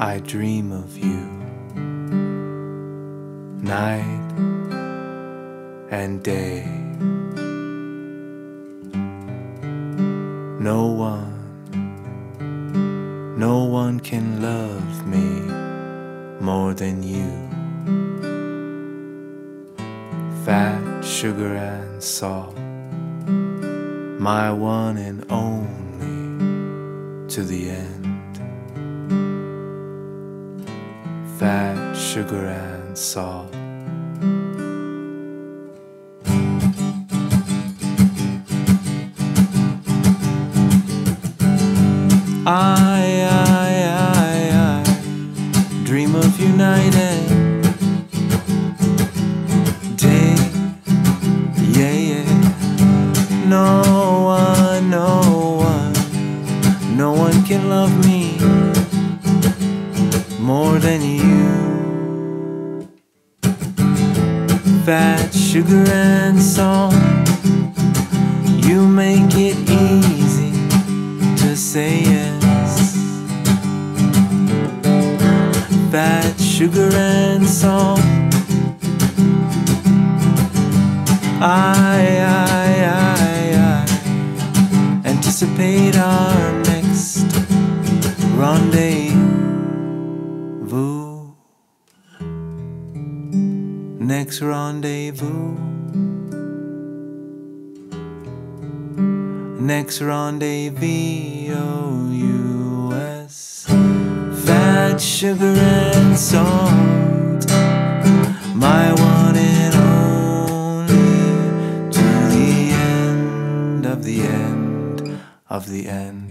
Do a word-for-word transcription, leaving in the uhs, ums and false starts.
I dream of you, night and day. No one, no one can love me more than you. Fat, sugar and salt, my one and only to the end. Fat, sugar and salt. I, I, I, I dream of you night and day. Yeah, yeah. No one, no one, no one can love me more than you. Fat, sugar and salt, you make it easy to say yes. Fat, sugar and salt, I, I, I, I anticipate our next rendezvous. Next rendezvous. Next rendezvous-o-u-s. Fat, sugar and salt, my one and only, to the end of the end of the end.